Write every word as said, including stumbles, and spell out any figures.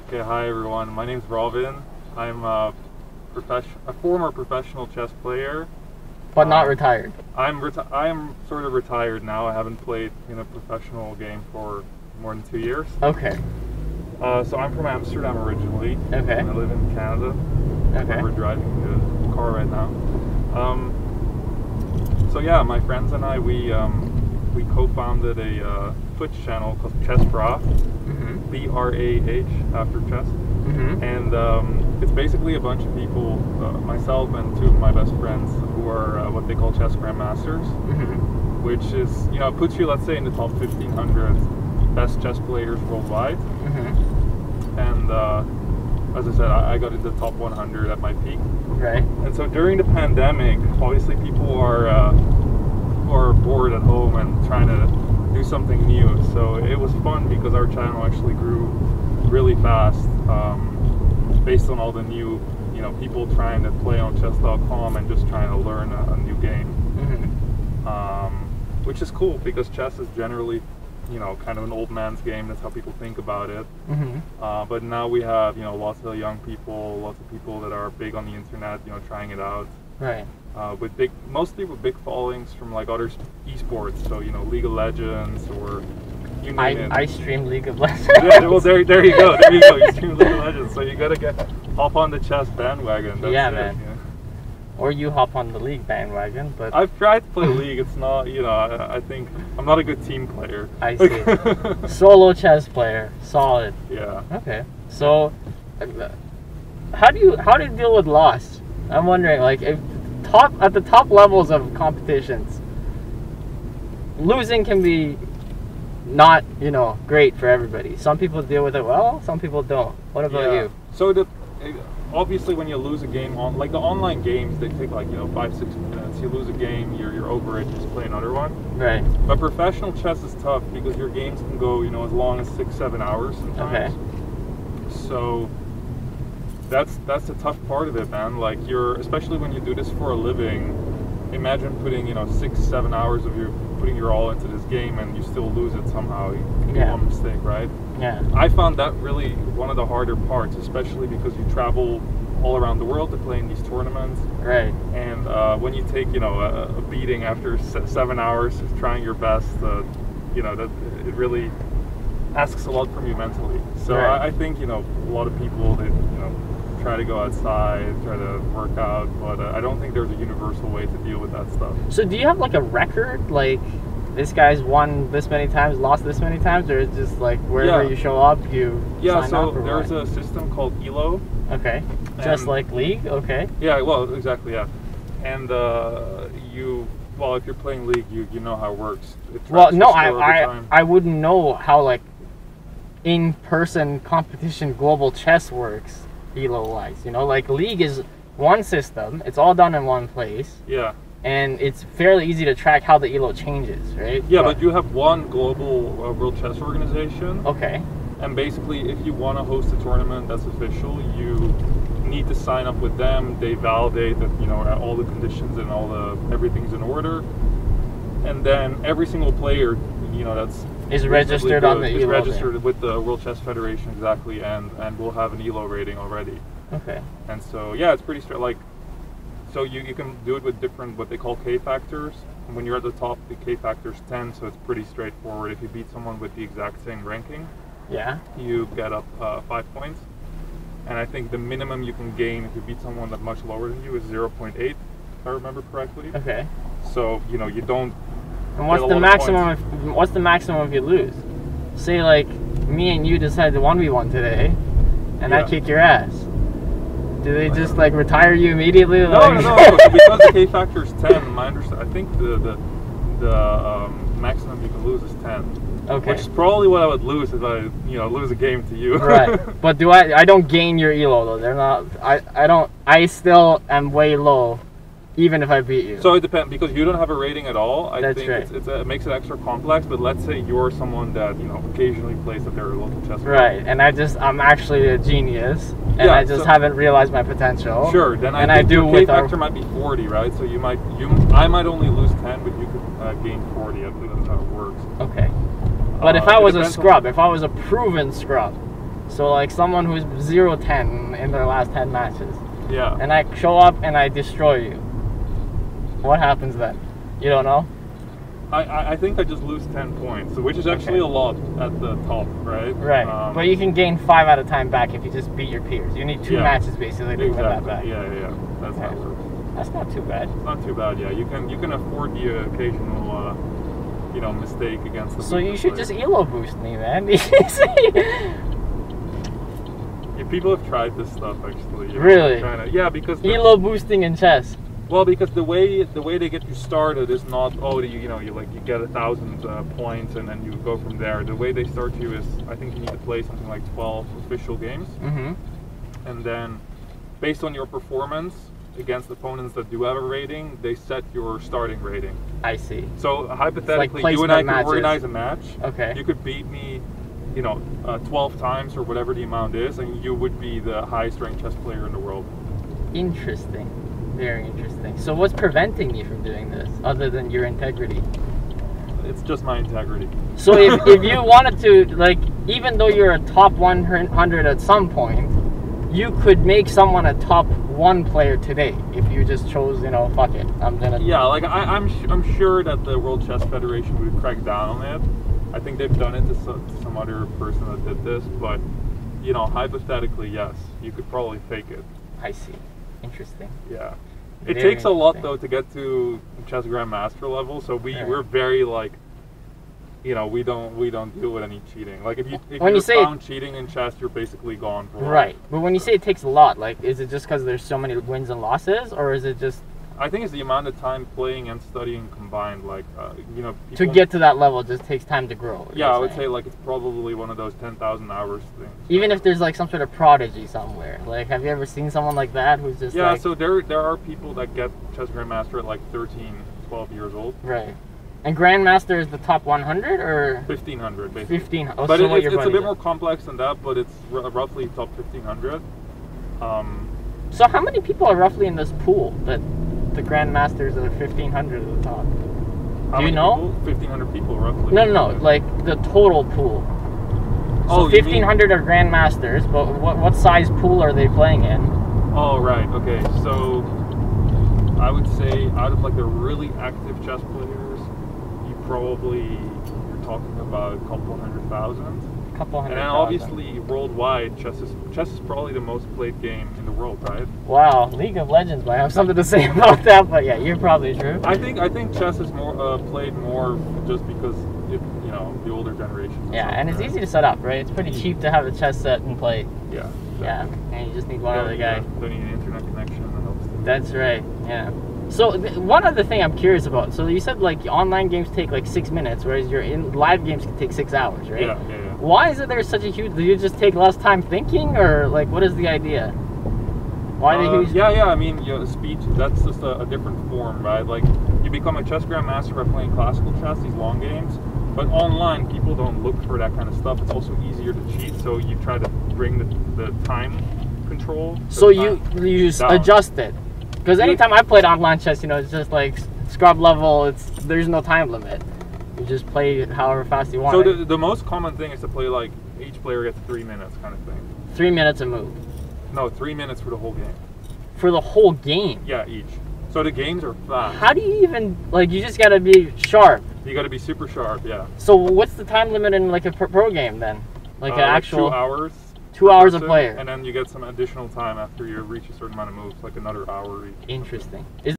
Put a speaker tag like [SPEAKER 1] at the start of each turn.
[SPEAKER 1] Okay, hi everyone. My name's Robin. I'm a, profession- a former professional chess player.
[SPEAKER 2] But not
[SPEAKER 1] Um,
[SPEAKER 2] retired.
[SPEAKER 1] I'm reti- I'm sort of retired now. I haven't played in a professional game for more than two years.
[SPEAKER 2] Okay.
[SPEAKER 1] Uh, so I'm from Amsterdam originally.
[SPEAKER 2] Okay.
[SPEAKER 1] And I live in Canada.
[SPEAKER 2] Okay.
[SPEAKER 1] We're driving the car right now. Um, so yeah, my friends and I, we um, we co-founded a uh, Twitch channel called Chessbrah,
[SPEAKER 2] Mm-hmm.
[SPEAKER 1] B R A H after chess.
[SPEAKER 2] Mm-hmm.
[SPEAKER 1] And um, it's basically a bunch of people, uh, myself and two of my best friends, who are uh, what they call chess grandmasters,
[SPEAKER 2] Mm-hmm.
[SPEAKER 1] which is, you know, puts you, let's say, in the top fifteen hundred best chess players worldwide.
[SPEAKER 2] Mm-hmm.
[SPEAKER 1] And uh, as I said, I, I got into the top one hundred at my peak.
[SPEAKER 2] Right.
[SPEAKER 1] And so during the pandemic, obviously people are uh, people are bored at home and trying to do something new. So it was fun because our channel actually grew really fast, um, based on all the new, you know, people trying to play on chess dot com and just trying to learn a, a new game.
[SPEAKER 2] Mm-hmm.
[SPEAKER 1] Um, which is cool because chess is generally, you know, kind of an old man's game. That's how people think about it.
[SPEAKER 2] Mm-hmm.
[SPEAKER 1] Uh, but now we have, you know, lots of young people, lots of people that are big on the internet, you know, trying it out.
[SPEAKER 2] Right.
[SPEAKER 1] Uh, with big, mostly with big followings from like other esports, so you know, League of Legends or you name
[SPEAKER 2] I,
[SPEAKER 1] it.
[SPEAKER 2] I stream League of Legends.
[SPEAKER 1] Yeah, well, there, there you go, there you go. You stream League of Legends, so you gotta get hop on the chess bandwagon. That's
[SPEAKER 2] Yeah,
[SPEAKER 1] it,
[SPEAKER 2] man.
[SPEAKER 1] yeah.
[SPEAKER 2] Or you hop on the League bandwagon, but
[SPEAKER 1] I've tried to play League. It's not, you know, I, I think I'm not a good team player.
[SPEAKER 2] I see. Solo chess player, solid.
[SPEAKER 1] Yeah.
[SPEAKER 2] Okay. So, uh, how do you how do you deal with loss? I'm wondering, like, if top at the top levels of competitions, losing can be not, you know, great for everybody. Some people deal with it well, some people don't. What about
[SPEAKER 1] Yeah.
[SPEAKER 2] you?
[SPEAKER 1] So the obviously when you lose a game on like the online games, they take like, you know, five six minutes. You lose a game, you're you're over it. Just play another one.
[SPEAKER 2] Right.
[SPEAKER 1] But professional chess is tough because your games can go, you know, as long as six seven hours sometimes.
[SPEAKER 2] Okay.
[SPEAKER 1] So that's that's the tough part of it, man. Like you're, especially when you do this for a living. Imagine putting, you know, six seven hours of your putting your all into this game and you still lose it somehow. You can do
[SPEAKER 2] Yeah.
[SPEAKER 1] one mistake, right?
[SPEAKER 2] Yeah.
[SPEAKER 1] I found that really one of the harder parts, especially because you travel all around the world to play in these tournaments.
[SPEAKER 2] Right.
[SPEAKER 1] And uh, when you take, you know, a, a beating after se- seven hours of trying your best, uh, you know, that it really asks a lot from you mentally. So
[SPEAKER 2] Right.
[SPEAKER 1] I, I think, you know, a lot of people, they, you know, try to go outside, try to work out, but uh, I don't think there's a universal way to deal with that stuff.
[SPEAKER 2] So do you have like a record, like this guy's won this many times, lost this many times, or it's just like wherever
[SPEAKER 1] Yeah.
[SPEAKER 2] you show up, you
[SPEAKER 1] Yeah,
[SPEAKER 2] sign
[SPEAKER 1] so
[SPEAKER 2] up or
[SPEAKER 1] there's
[SPEAKER 2] what?
[SPEAKER 1] a system called E L O.
[SPEAKER 2] Okay. Just
[SPEAKER 1] and-
[SPEAKER 2] like League. Okay.
[SPEAKER 1] Yeah, well, exactly, yeah. And uh, you, well, if you're playing League, you you know how it works. It tracks
[SPEAKER 2] Well,
[SPEAKER 1] your
[SPEAKER 2] no,
[SPEAKER 1] score
[SPEAKER 2] I
[SPEAKER 1] over
[SPEAKER 2] I,
[SPEAKER 1] time.
[SPEAKER 2] I wouldn't know how like in-person competition global chess works, E L O wise. You know, like League is one system. It's all done in one place,
[SPEAKER 1] Yeah,
[SPEAKER 2] and it's fairly easy to track how the E L O changes, right?
[SPEAKER 1] yeah, but you have one global uh, World Chess Organization,
[SPEAKER 2] Okay.
[SPEAKER 1] and basically, if you want to host a tournament that's official, you need to sign up with them. They validate that, you know, all the conditions and all the everything's in order, and then every single player, you know, that's
[SPEAKER 2] Is
[SPEAKER 1] reasonably
[SPEAKER 2] registered on
[SPEAKER 1] good
[SPEAKER 2] the
[SPEAKER 1] is
[SPEAKER 2] E L O.
[SPEAKER 1] registered with the World Chess Federation, exactly, and and we'll have an E L O rating already.
[SPEAKER 2] there. Okay.
[SPEAKER 1] And so, yeah, it's pretty straight. Like, so you, you can do it with different, what they call K factors. And when you're at the top, the K factor's ten, so it's pretty straightforward. If you beat someone with the exact same ranking,
[SPEAKER 2] Yeah.
[SPEAKER 1] you get up uh, five points. And I think the minimum you can gain if you beat someone that much lower than you is zero point eight, if I remember correctly.
[SPEAKER 2] Okay.
[SPEAKER 1] So, you know, you don't.
[SPEAKER 2] And what's
[SPEAKER 1] Get a
[SPEAKER 2] the
[SPEAKER 1] lot of
[SPEAKER 2] maximum? If, what's the maximum if you lose? Say like me and you decide to one v one today, and I
[SPEAKER 1] Yeah.
[SPEAKER 2] kick your ass. Do they just like retire you immediately?
[SPEAKER 1] No,
[SPEAKER 2] like,
[SPEAKER 1] no, no. Because the K factor is ten, my understand. I think the the the um, maximum you can lose is ten.
[SPEAKER 2] Okay.
[SPEAKER 1] Which is probably what I would lose if I, you know, lose a game to you.
[SPEAKER 2] Right. But do I? I don't gain your E L O though. They're not. I. I don't. I still am way low, even if I beat you.
[SPEAKER 1] So it depends, because you don't have a rating at all. I
[SPEAKER 2] That's
[SPEAKER 1] think
[SPEAKER 2] right.
[SPEAKER 1] it's, it's a, it makes it extra complex. But let's say you're someone that, you know, occasionally plays at their local chess club.
[SPEAKER 2] Right. And I just. I'm actually a genius, and
[SPEAKER 1] Yeah,
[SPEAKER 2] I just
[SPEAKER 1] so-
[SPEAKER 2] haven't realized my potential.
[SPEAKER 1] Sure. Then I
[SPEAKER 2] and
[SPEAKER 1] think
[SPEAKER 2] I do
[SPEAKER 1] your K
[SPEAKER 2] with our-
[SPEAKER 1] factor might be forty, right? So you might you I might only lose ten, but you could uh, gain forty. I believe that's how it works.
[SPEAKER 2] Okay. But if
[SPEAKER 1] Uh,
[SPEAKER 2] I
[SPEAKER 1] it
[SPEAKER 2] was a
[SPEAKER 1] depends on-
[SPEAKER 2] scrub, if I was a proven scrub, So like someone who's zero ten in their last ten matches,
[SPEAKER 1] Yeah.
[SPEAKER 2] and I show up and I destroy you. What happens then? You don't know?
[SPEAKER 1] I, I I think I just lose ten points, so which is actually
[SPEAKER 2] Okay.
[SPEAKER 1] a lot at the top, right?
[SPEAKER 2] Right.
[SPEAKER 1] Um,
[SPEAKER 2] But you can gain five out of time back if you just beat your peers. You need two
[SPEAKER 1] Yeah.
[SPEAKER 2] matches basically to win that
[SPEAKER 1] exactly.
[SPEAKER 2] back.
[SPEAKER 1] Yeah, yeah, yeah. That's how it
[SPEAKER 2] Okay.
[SPEAKER 1] works.
[SPEAKER 2] That's not too bad.
[SPEAKER 1] It's not too bad. Yeah, you can you can afford the occasional, uh, you know, mistake against the.
[SPEAKER 2] So you
[SPEAKER 1] weaker
[SPEAKER 2] should
[SPEAKER 1] player.
[SPEAKER 2] just elo boost me, man.
[SPEAKER 1] Yeah, people have tried this stuff actually. you know,
[SPEAKER 2] Really?
[SPEAKER 1] trying to- yeah, because the,
[SPEAKER 2] Elo boosting in chess.
[SPEAKER 1] well, because the way the way they get you started is not oh you, you know you like you get a thousand uh, points and then you go from there. The way they start you is I think you need to play something like twelve official games,
[SPEAKER 2] Mm-hmm.
[SPEAKER 1] and then based on your performance against opponents that do have a rating, they set your starting rating.
[SPEAKER 2] I see.
[SPEAKER 1] So hypothetically, you and
[SPEAKER 2] placement
[SPEAKER 1] I could
[SPEAKER 2] matches.
[SPEAKER 1] organize a match.
[SPEAKER 2] Okay.
[SPEAKER 1] You could beat me, you know, uh, twelve times or whatever the amount is, and you would be the highest ranked chess player in the world.
[SPEAKER 2] Interesting. Very interesting. So what's preventing you from doing this other than your integrity?
[SPEAKER 1] It's just my integrity.
[SPEAKER 2] So if, if you wanted to, like, even though you're a top one hundred at some point, you could make someone a top one player today if you just chose, you know, fuck it, I'm gonna.
[SPEAKER 1] Yeah, like I, I'm, sh- I'm sure that the World Chess Federation would crack down on it. I think they've done it to some, to some other person that did this, but you know, hypothetically, yes, you could probably fake it.
[SPEAKER 2] I see. Interesting.
[SPEAKER 1] Yeah. It
[SPEAKER 2] Very
[SPEAKER 1] takes a lot
[SPEAKER 2] interesting.
[SPEAKER 1] though to get to chess grandmaster level, so we
[SPEAKER 2] Right.
[SPEAKER 1] we're very like, you know, we don't we don't deal with any cheating. Like if you if
[SPEAKER 2] When
[SPEAKER 1] you're
[SPEAKER 2] you say-
[SPEAKER 1] found cheating in chess, you're basically gone for life.
[SPEAKER 2] Right. But when you say it takes a lot, like, is it just because there's so many wins and losses, or is it just
[SPEAKER 1] I think it's the amount of time playing and studying combined. Like, uh, you know,
[SPEAKER 2] to
[SPEAKER 1] people-
[SPEAKER 2] get to that level? It just takes time to grow.
[SPEAKER 1] Yeah,
[SPEAKER 2] you're
[SPEAKER 1] I would
[SPEAKER 2] saying.
[SPEAKER 1] say like it's probably one of those ten thousand hours things.
[SPEAKER 2] Even if there's like some sort of prodigy somewhere, like, have you ever seen someone like that who's just
[SPEAKER 1] Yeah,
[SPEAKER 2] like,
[SPEAKER 1] so there there are people that get chess grandmaster at like thirteen, twelve years old,
[SPEAKER 2] right? And Grandmaster is the top one hundred or
[SPEAKER 1] fifteen hundred basically.
[SPEAKER 2] fifteen? Oh,
[SPEAKER 1] But
[SPEAKER 2] so
[SPEAKER 1] it,
[SPEAKER 2] what
[SPEAKER 1] it's,
[SPEAKER 2] your
[SPEAKER 1] it's a
[SPEAKER 2] buddy
[SPEAKER 1] bit
[SPEAKER 2] did.
[SPEAKER 1] more complex than that, but it's r- roughly top fifteen hundred. Um,
[SPEAKER 2] So how many people are roughly in this pool that the Grandmasters are fifteen hundred at the top?
[SPEAKER 1] how
[SPEAKER 2] Do you
[SPEAKER 1] many
[SPEAKER 2] know?
[SPEAKER 1] people? fifteen hundred people roughly.
[SPEAKER 2] No, no, no, like the total pool. So
[SPEAKER 1] Oh, you mean-
[SPEAKER 2] fifteen hundred are Grandmasters, but what what size pool are they playing in?
[SPEAKER 1] Oh, right. Okay. So I would say out of like the really active chess players, you probably you're talking about a couple hundred thousand.
[SPEAKER 2] A couple
[SPEAKER 1] And
[SPEAKER 2] hundred.
[SPEAKER 1] then
[SPEAKER 2] thousand.
[SPEAKER 1] obviously worldwide, chess is chess is probably the most played game in the world, right?
[SPEAKER 2] Wow, League of Legends might have something to say about that, but yeah, you're probably true.
[SPEAKER 1] I think I think chess is more uh, played more just because it, you know, the older generation.
[SPEAKER 2] Yeah, and it's easy to set up, right? It's pretty cheap to have a chess set and play.
[SPEAKER 1] Yeah.
[SPEAKER 2] Yeah, and you just need one
[SPEAKER 1] Don't
[SPEAKER 2] other
[SPEAKER 1] need
[SPEAKER 2] guy.
[SPEAKER 1] a- Don't need an internet connection. That helps too.
[SPEAKER 2] That's right. Yeah. So th- one other thing I'm curious about. So you said like online games take like six minutes, whereas your in live games can take six hours, right?
[SPEAKER 1] Yeah, yeah, yeah.
[SPEAKER 2] Why is it there's such a huge? Do you just take less time thinking, or like what is the idea? Why
[SPEAKER 1] Uh,
[SPEAKER 2] the huge?
[SPEAKER 1] Yeah, yeah. I mean, you know, speech. That's just a, a different form, right? Like you become a chess grandmaster by playing classical chess, these long games. But online, people don't look for that kind of stuff. It's also easier to cheat, so you try to bring the, the time control. to
[SPEAKER 2] So
[SPEAKER 1] the
[SPEAKER 2] you
[SPEAKER 1] time
[SPEAKER 2] you s-
[SPEAKER 1] down.
[SPEAKER 2] adjust it, because anytime I played online chess, you know, it's just like scrub level. It's there's no time limit. You just play it however fast you want.
[SPEAKER 1] So
[SPEAKER 2] it.
[SPEAKER 1] the, the most common thing is to play like each player gets three minutes kind of thing.
[SPEAKER 2] Three minutes a move
[SPEAKER 1] No, three minutes for the whole game.
[SPEAKER 2] for the whole game.
[SPEAKER 1] Yeah, each. So the games are fast.
[SPEAKER 2] How do you even like? You just gotta be sharp.
[SPEAKER 1] You got to be super sharp. Yeah.
[SPEAKER 2] So what's the time limit in like a pro pro game then? Like
[SPEAKER 1] Uh,
[SPEAKER 2] an actual
[SPEAKER 1] two hours.
[SPEAKER 2] two
[SPEAKER 1] per
[SPEAKER 2] hours a
[SPEAKER 1] person,
[SPEAKER 2] player.
[SPEAKER 1] and then you get some additional time after you reach a certain amount of moves, like another hour each.
[SPEAKER 2] Interesting. Is